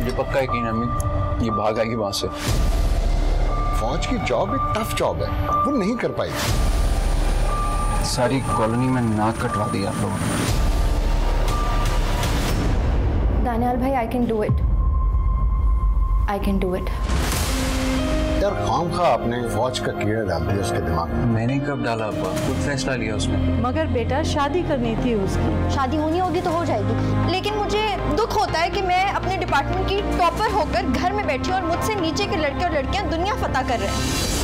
मुझे पक्का यकीन है अम्मी ये भाग आएगी वहां से। फौज की जॉब एक टफ जॉब है, वो नहीं कर पाएगी। सारी कॉलोनी में नाक कटवा दिया आप लोगों ने। दानियाल भाई I can do it, I can do it. यार खामखा आपने फौज का कीड़ा डाल दिया उसके दिमाग में। मैंने कब डाला अब्बा, खुद फैसला लिया उसने। मगर बेटा शादी करनी थी उसकी। शादी होनी होगी तो हो जाएगी, लेकिन मुझे दुख होता है कि मैं अपने डिपार्टमेंट की टॉपर होकर घर में बैठी हूँ और मुझसे नीचे के लड़के और लड़कियां दुनिया फतह कर रहे हैं।